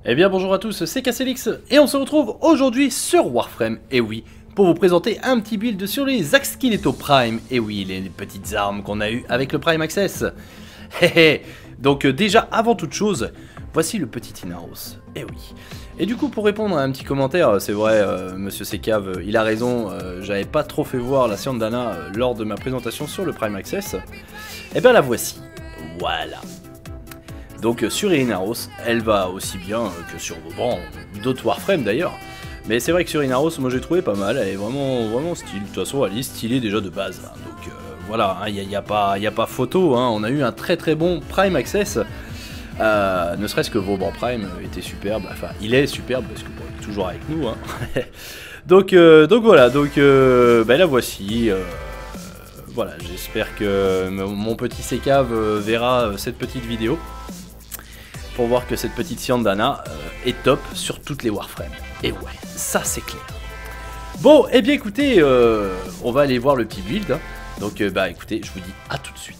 Eh bien bonjour à tous, c'est Casselix et on se retrouve aujourd'hui sur Warframe, et oui, pour vous présenter un petit build sur les Axkileto Prime, et oui, les petites armes qu'on a eues avec le Prime Access. Donc déjà, avant toute chose, voici le petit Inaros, et oui. Et du coup, pour répondre à un petit commentaire, c'est vrai, Monsieur Secav, il a raison, j'avais pas trop fait voir la Siandana lors de ma présentation sur le Prime Access. Et bien la voici, voilà. Donc sur Inaros, elle va aussi bien que sur d'autres Warframe d'ailleurs. Mais c'est vrai que sur Inaros, moi j'ai trouvé pas mal, elle est vraiment stylée. De toute façon, elle est stylée déjà de base. Hein. Donc voilà, il n'y a pas photo. Hein. On a eu un très bon Prime Access. Ne serait-ce que Vauban Prime était superbe. Enfin, il est superbe parce que bon, il est toujours avec nous. Hein. donc voilà, la voici. Voilà, j'espère que mon petit Secav verra cette petite vidéo. Pour voir que cette petite Siandana est top sur toutes les Warframe. Et ouais, ça c'est clair. Bon, et bien écoutez, on va aller voir le petit build. Hein. Donc écoutez, je vous dis à tout de suite.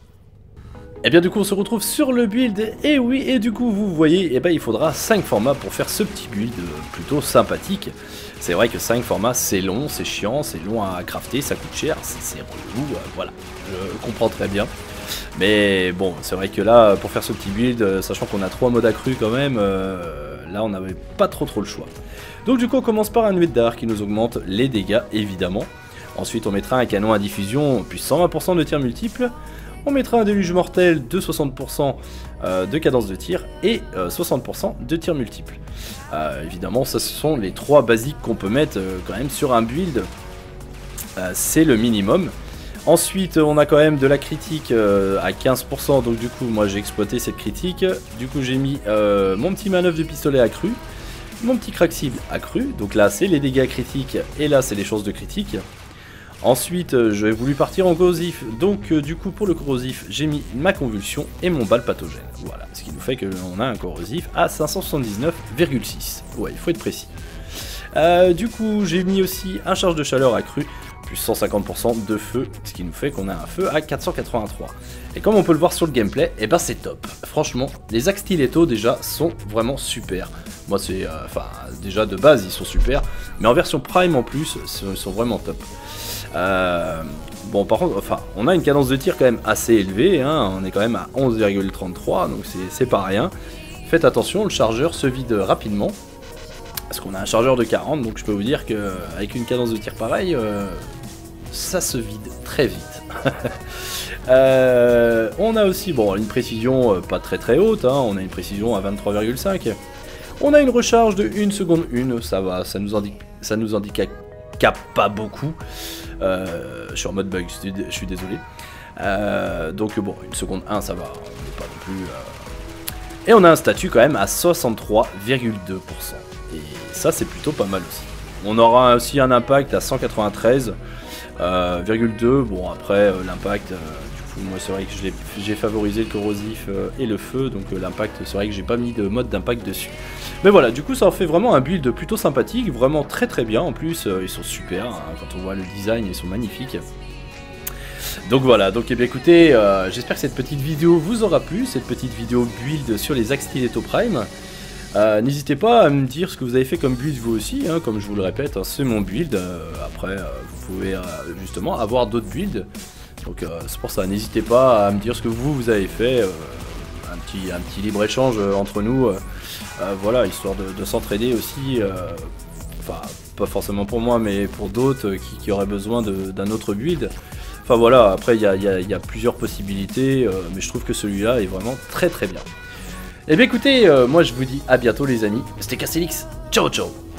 Et bien du coup on se retrouve sur le build, et oui, et du coup vous voyez, il faudra 5 formats pour faire ce petit build plutôt sympathique. C'est vrai que 5 formats c'est long, c'est chiant, c'est long à crafter, ça coûte cher, c'est relou, voilà, je comprends très bien. Mais bon, c'est vrai que là, pour faire ce petit build, sachant qu'on a 3 modes accrus quand même, là on n'avait pas trop le choix. Donc du coup on commence par un nuée de dard qui nous augmente les dégâts évidemment. Ensuite on mettra un canon à diffusion puis 120% de tir multiple. On mettra un déluge mortel de 60% de cadence de tir et 60% de tir multiple. Évidemment, ça ce sont les 3 basiques qu'on peut mettre quand même sur un build. C'est le minimum. Ensuite, on a quand même de la critique à 15%, donc du coup, moi j'ai exploité cette critique. Du coup, j'ai mis mon petit manœuvre de pistolet accru, mon petit crack cible accru. Donc là, c'est les dégâts critiques et là, c'est les chances de critique. Ensuite, j'ai voulu partir en corrosif, donc du coup pour le corrosif, j'ai mis ma convulsion et mon balle pathogène. Voilà, ce qui nous fait qu'on a un corrosif à 579,6. Ouais, il faut être précis. Du coup, j'ai mis aussi un charge de chaleur accru, plus 150% de feu, ce qui nous fait qu'on a un feu à 483. Et comme on peut le voir sur le gameplay, et c'est top. Franchement, les Axkileto déjà sont vraiment super. Moi c'est, déjà de base ils sont super, mais en version Prime en plus, ils sont vraiment top. Bon par contre, on a une cadence de tir quand même assez élevée, hein, on est quand même à 11,33, donc c'est pas rien. Faites attention, le chargeur se vide rapidement, parce qu'on a un chargeur de 40, donc je peux vous dire qu'avec une cadence de tir pareille, ça se vide très vite. On a aussi une précision pas très haute, hein, on a une précision à 23,5. On a une recharge de 1 seconde 1, ça va, ça nous indique pas beaucoup. Je suis en mode bug, je suis désolé. Donc bon, 1 seconde 1 ça va, on n'est pas non plus... Et on a un statut quand même à 63,2%. Et ça c'est plutôt pas mal aussi. On aura aussi un impact à 193,2. Bon après l'impact, du coup moi c'est vrai que j'ai favorisé le corrosif et le feu. Donc l'impact c'est vrai que j'ai pas mis de mode d'impact dessus. Mais voilà, du coup ça en fait vraiment un build plutôt sympathique, vraiment très bien, en plus ils sont super, hein, quand on voit le design ils sont magnifiques. Donc voilà, donc écoutez, j'espère que cette petite vidéo vous aura plu, cette petite vidéo build sur les Axkileto Prime. N'hésitez pas à me dire ce que vous avez fait comme build vous aussi, hein, comme je vous le répète, hein, c'est mon build, après vous pouvez justement avoir d'autres builds, donc c'est pour ça, n'hésitez pas à me dire ce que vous avez fait, un petit libre échange entre nous, voilà, histoire de s'entraider aussi, pas forcément pour moi, mais pour d'autres qui auraient besoin d'un autre build. Enfin voilà, après il y a plusieurs possibilités, mais je trouve que celui-là est vraiment très bien. Et bien écoutez, moi je vous dis à bientôt les amis, c'était Casselix, ciao ciao.